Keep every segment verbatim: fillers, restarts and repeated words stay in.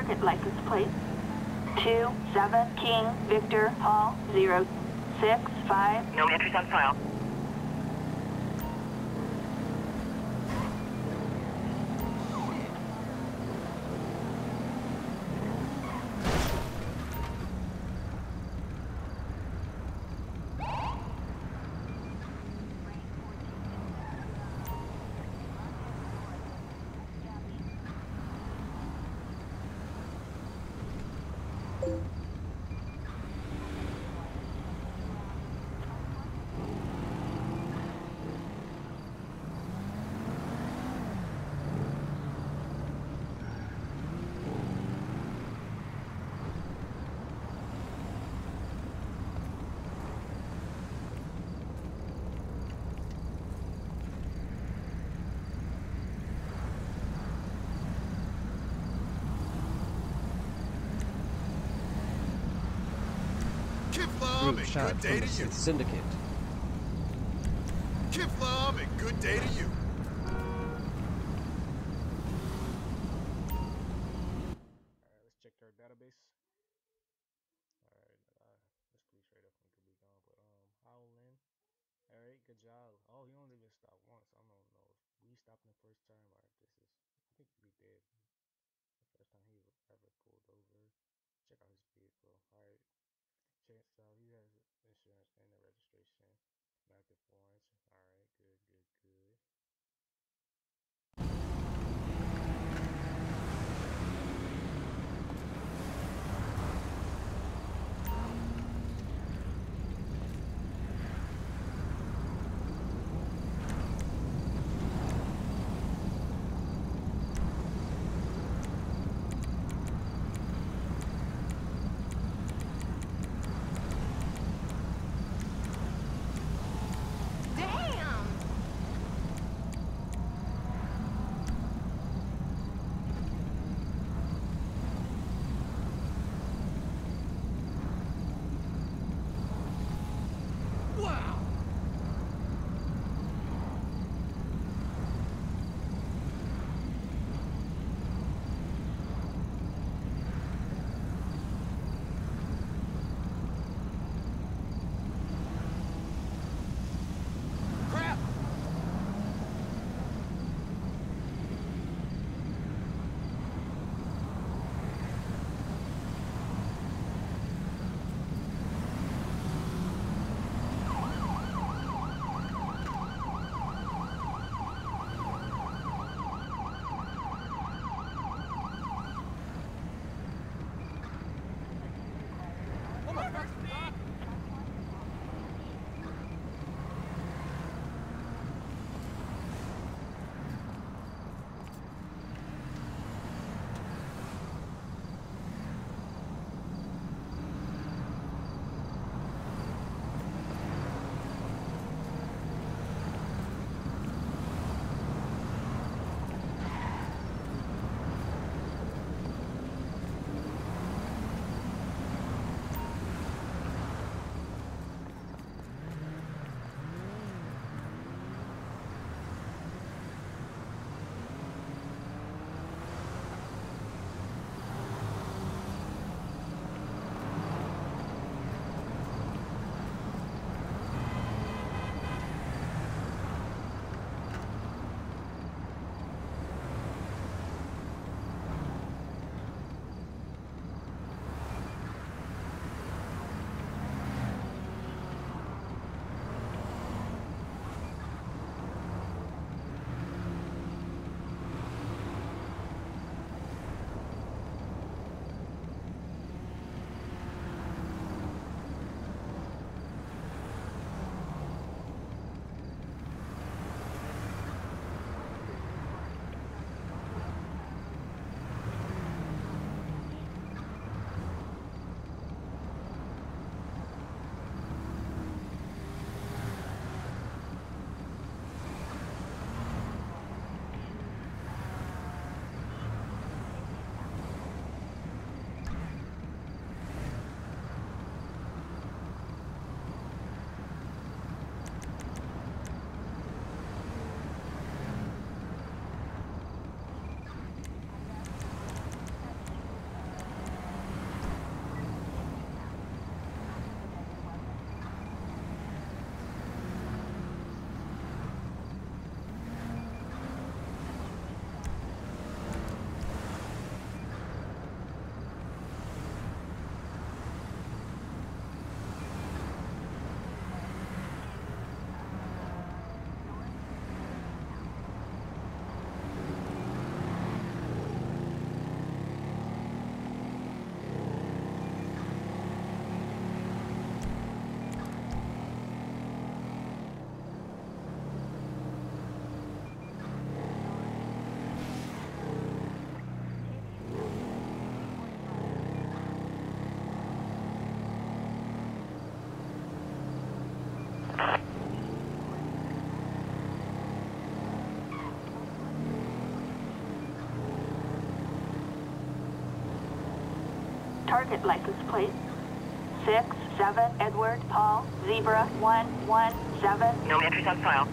target license plate. Two, seven, King, Victor, Hall, zero, six, five. No entries on file. Group shot from the Sith Syndicate. Kiflam, and good day to you. Alright, let's check our database. Alright, uh, this police radar can be gone, but um, Howlin. Alright, good job. Oh, he only been stopped once. I don't know if we stopped him the first time or if this is. I think we did. The first time he ever pulled over. Check out his vehicle. Alright. Chance out he has insurance and the registration. Active warrants. Alright, good, good, good. target license plate. six seven Edward Paul Zebra one one seven. No entries on file.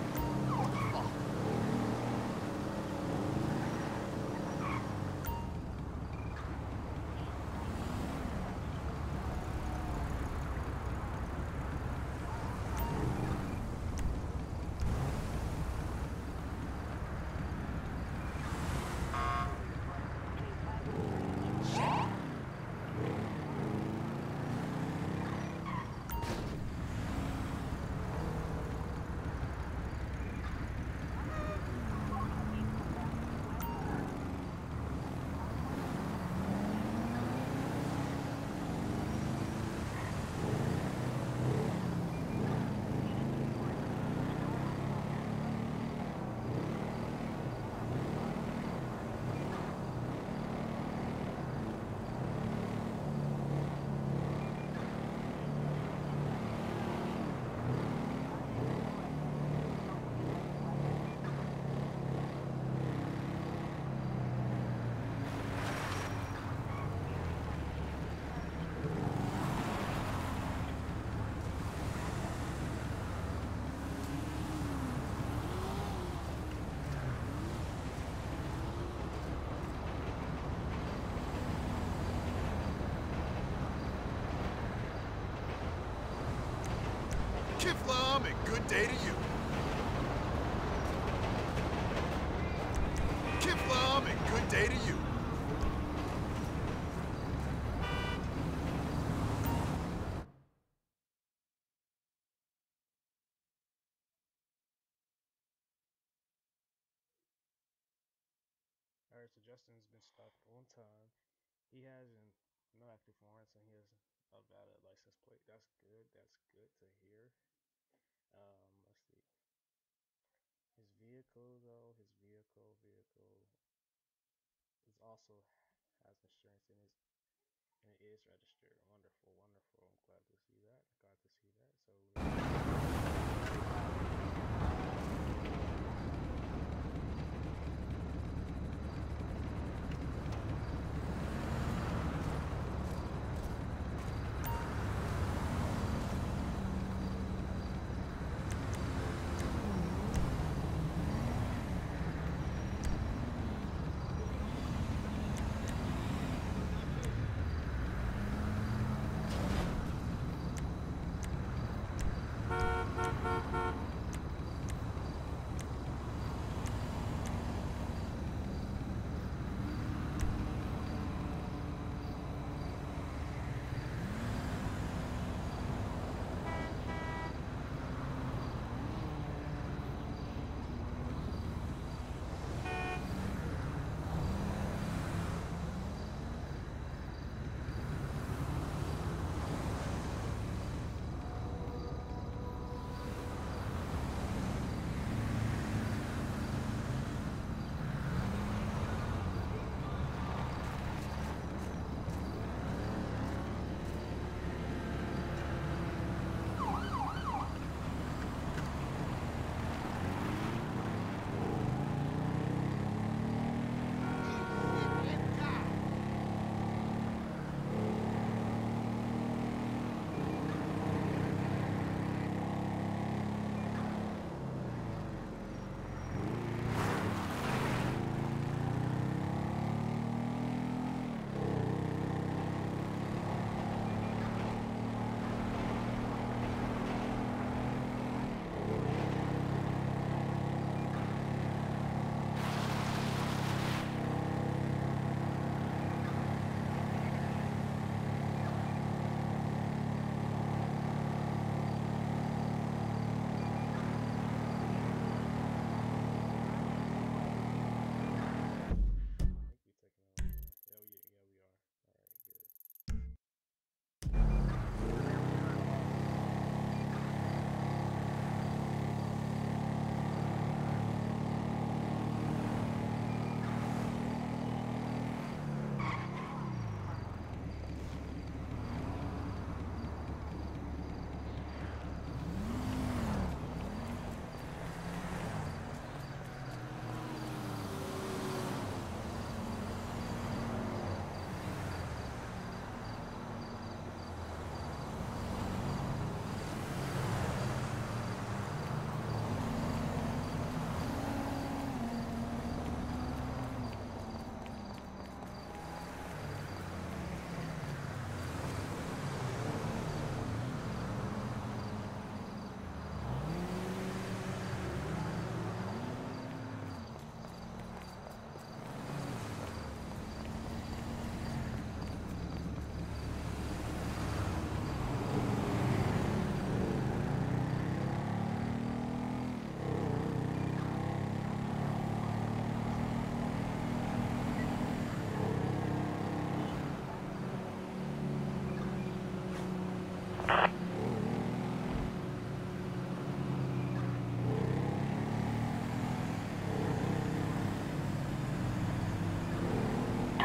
Kiflam and good day to you. Kiflam and good day to you. Alright, so Justin's been stopped on time. He has an, no active warrants and he has a valid license plate. That's good. That's good to hear. Um, let's see. His vehicle, though, his vehicle, vehicle is also has insurance in it, and it is registered. Wonderful, wonderful. I'm glad to see that. Glad to see that. So.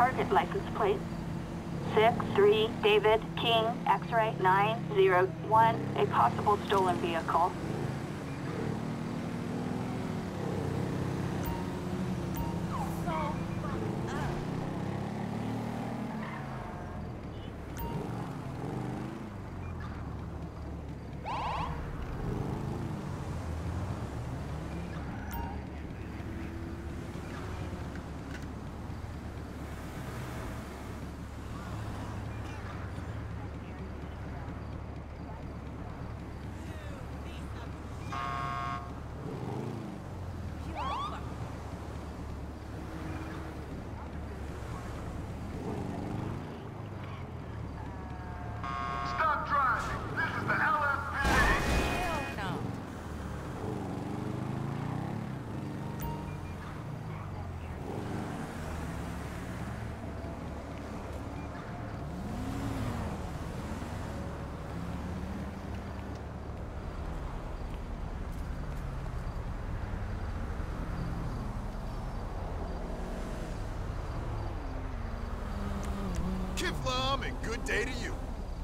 target license plate. six three David King X-ray nine zero one, a possible stolen vehicle. Stop driving. This is the L S P D. Hell no. Kiflam and good day to you.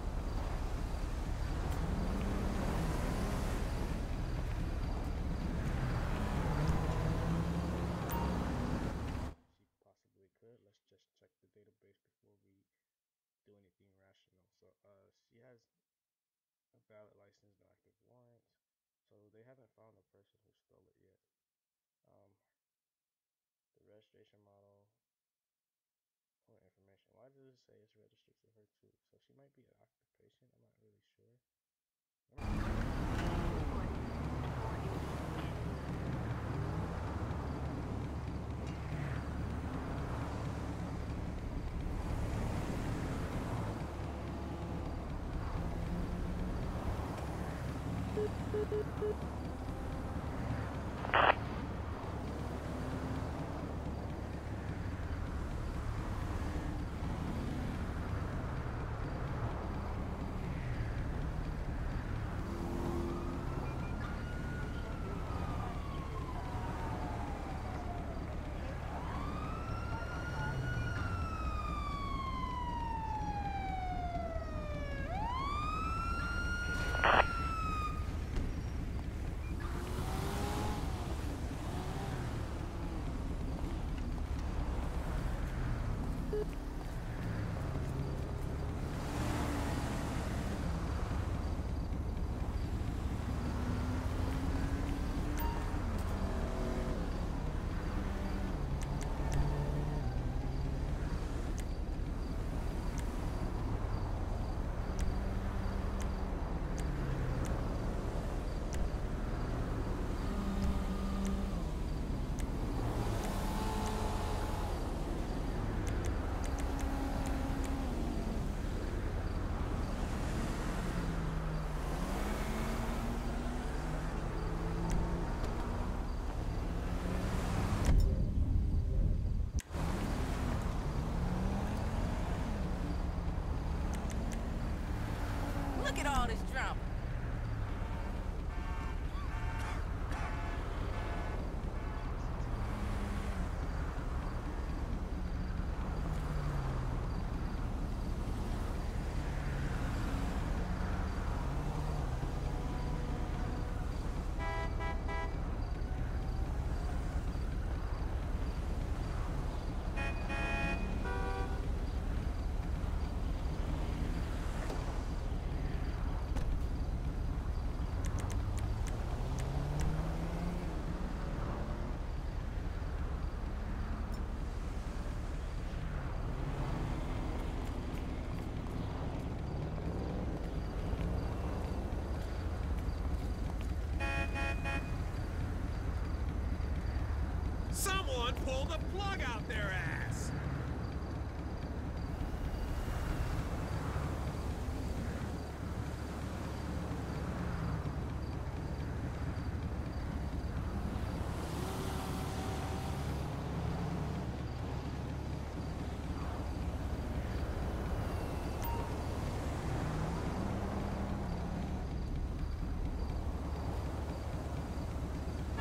She possibly could. Let's just check the database before we do anything rational. So, uh, she has a valid license, no active warrants. So they haven't found the person who stole it yet. Um, the registration model or information. Why does it say it's registered to her too? So she might be an occupation. I'm not really sure. Look at all this drama. Someone pull the plug out their ass.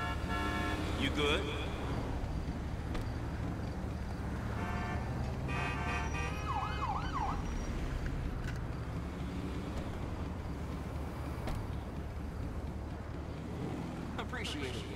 You good? appreciate it.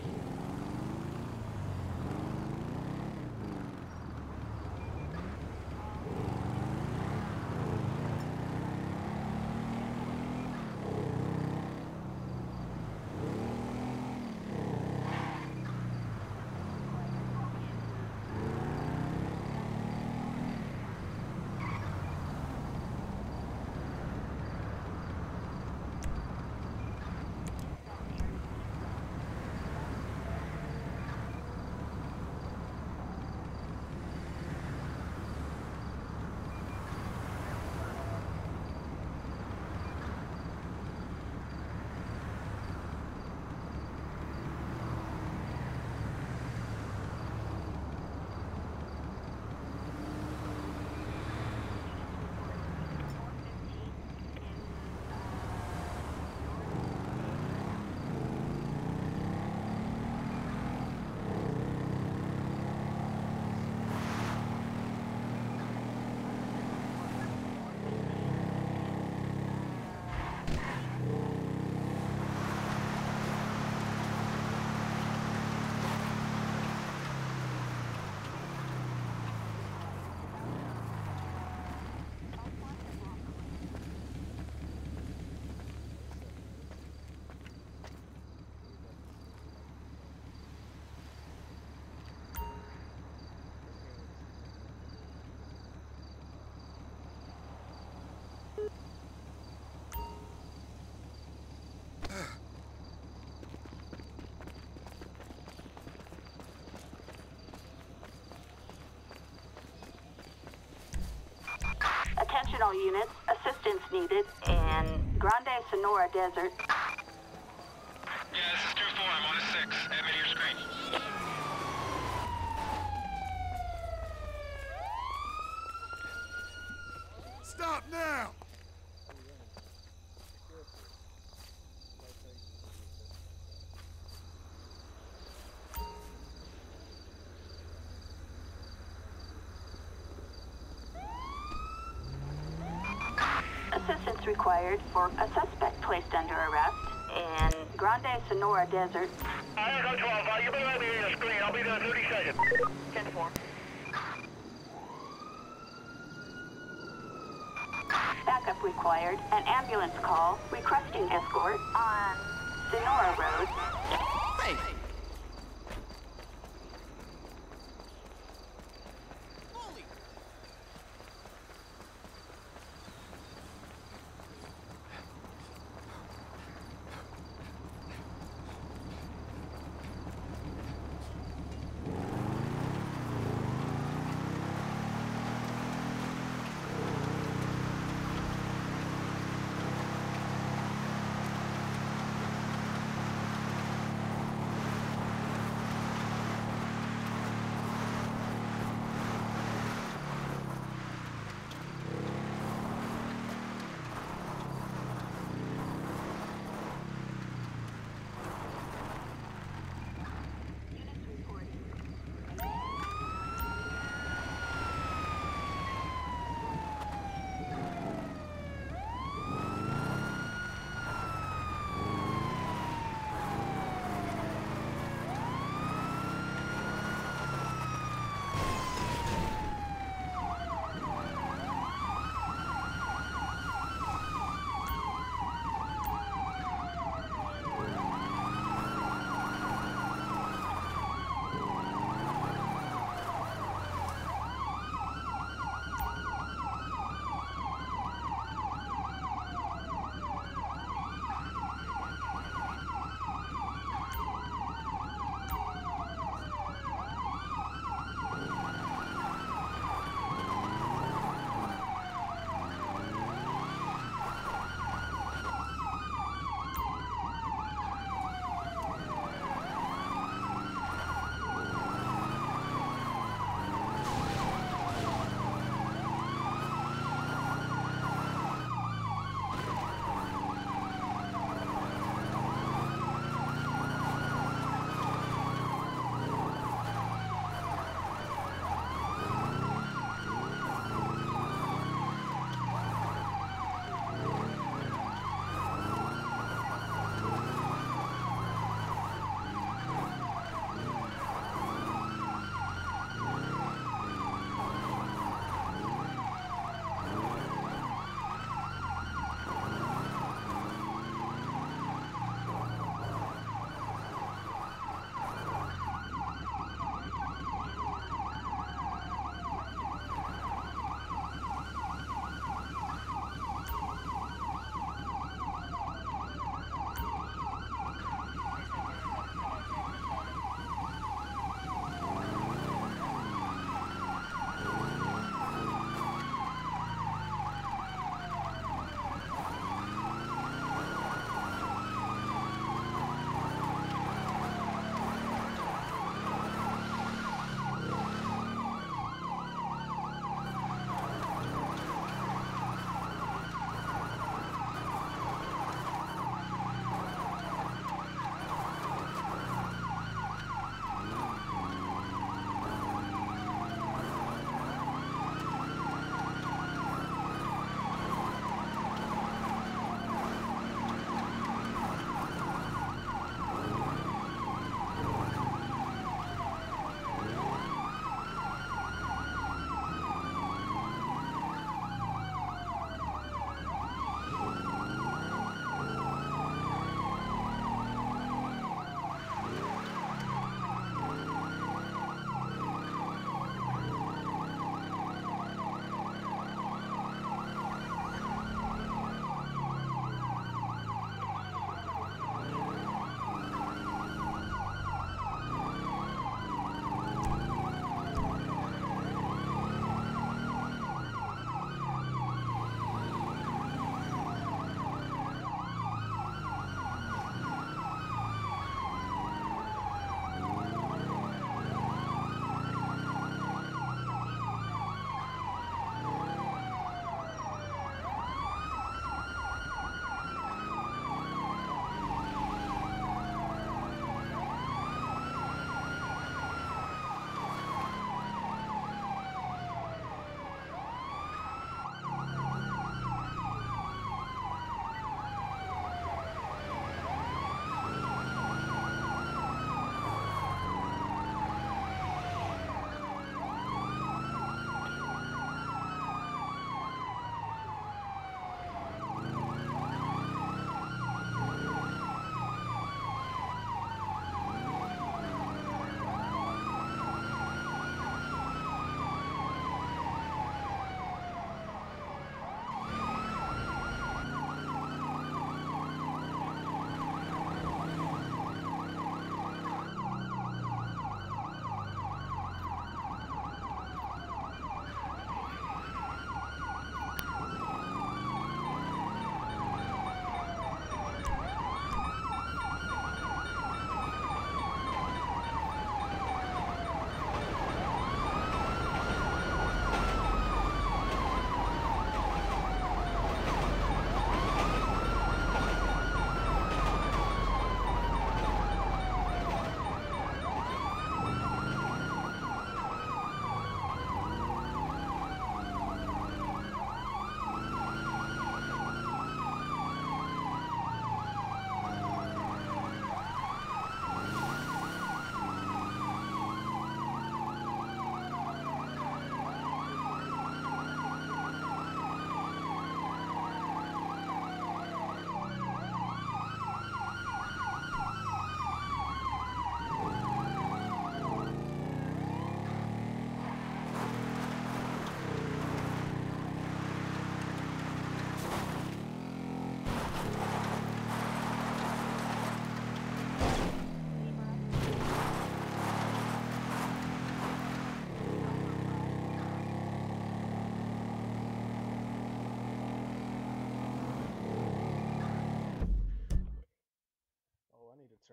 Attention all units, assistance needed in Grande Sonora Desert. Yeah, this is two four. I'm on a six. Add me to your screen. Stop now! Assistance required for a suspect placed under arrest in Grande Sonora Desert. I go twelve. Uh, you better let me in the screen. I'll be there in thirty seconds. ten four. Backup required. An ambulance call requesting escort on Sonora Road. Hey! Holy!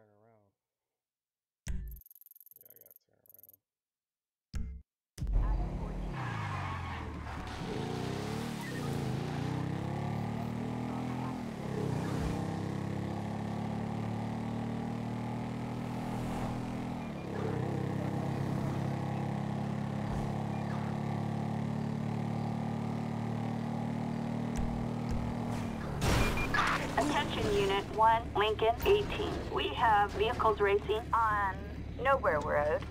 turn around. Yeah, I gotta turn around. Attention Unit one, Lincoln eighteen. We have vehicles racing on Nowhere Road.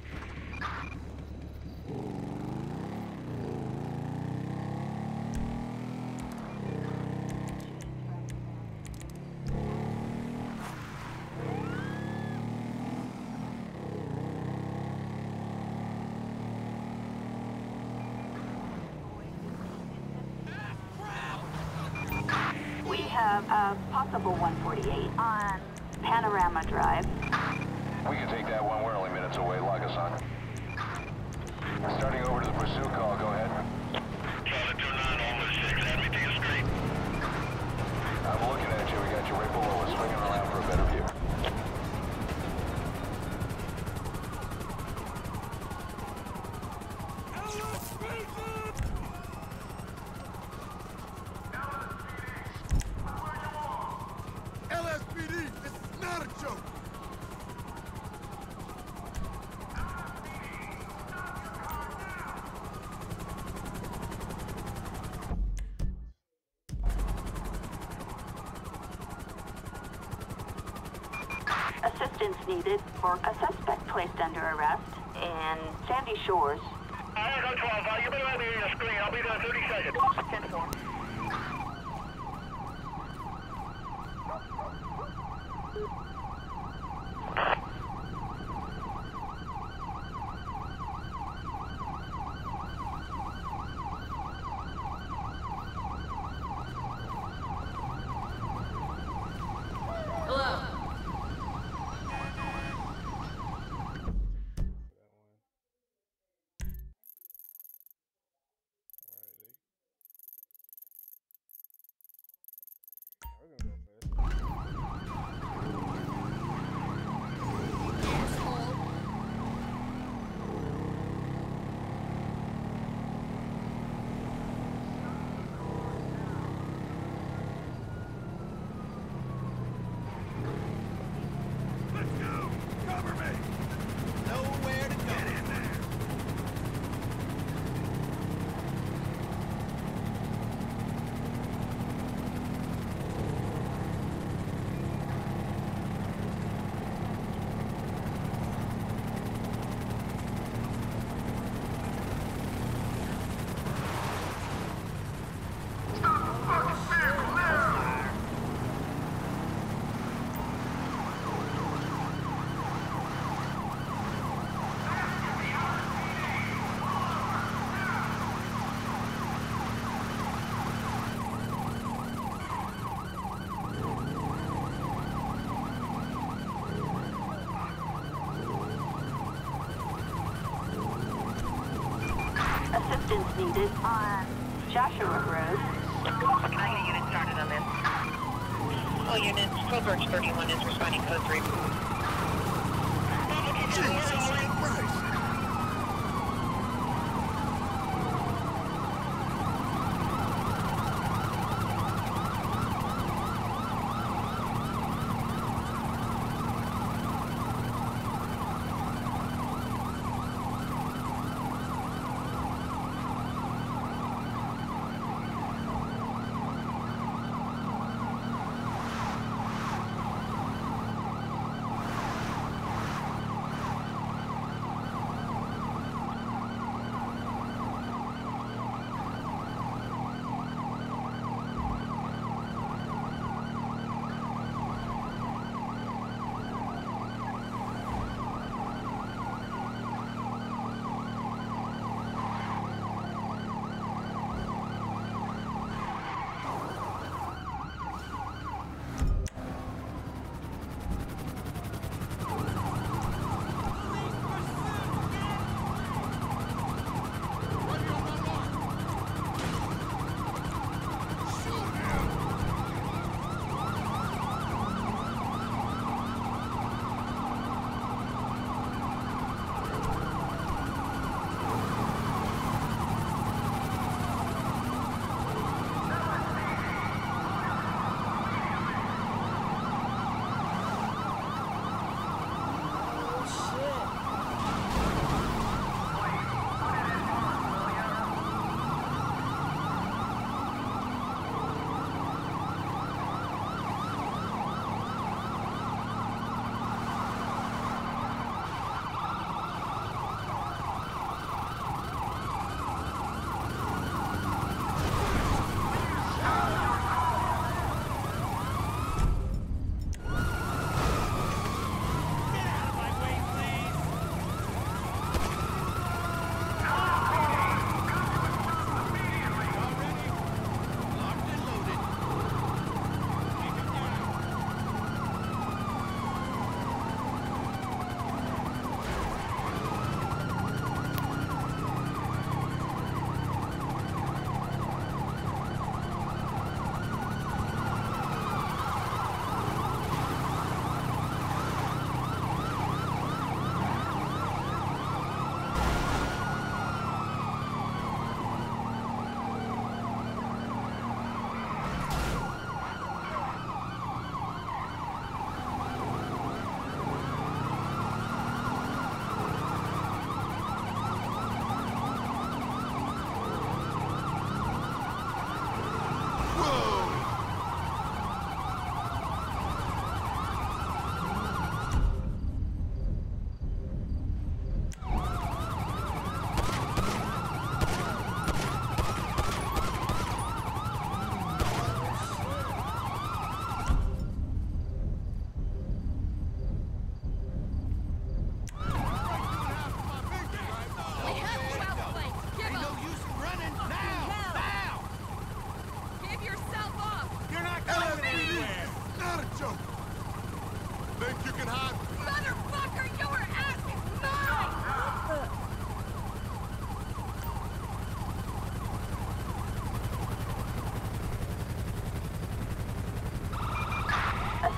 We have a possible one forty-eight on Panorama Drive. We can take that one. We're only minutes away. Lock us on. Starting over to the pursuit call. Go ahead. Charlie two nine, almost six. Add me to your screen. I'm looking at you. We got you right below us. Swinging around for a better view. L S P D, this is not a joke! Assistance needed for a suspect placed under arrest in Sandy Shores. Alright, go twelve. Uh, you better let me on your screen. I'll be there in thirty seconds. ten four. We're gonna go first. Let's go! Cover me! Nowhere to go! Get in there! Assistance needed on Joshua Road. Can I get a unit started on this? All units, Coburg thirty-one is responding code three. Jesus Christ!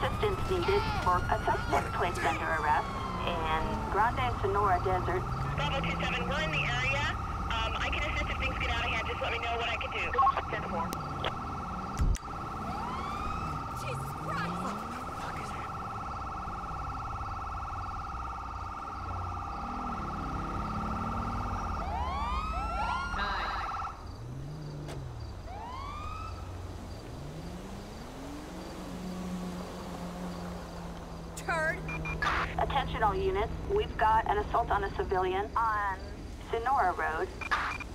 assistance needed for a suspect placed under arrest in Grande Sonora Desert. Bravo two seven, we're in the area. Um, I can assist if things get out of hand. Just let me know what I can do. ten four. Jesus Christ! What the fuck is happening? Turd! Attention all units, we've got an assault on a civilian on Sonora Road.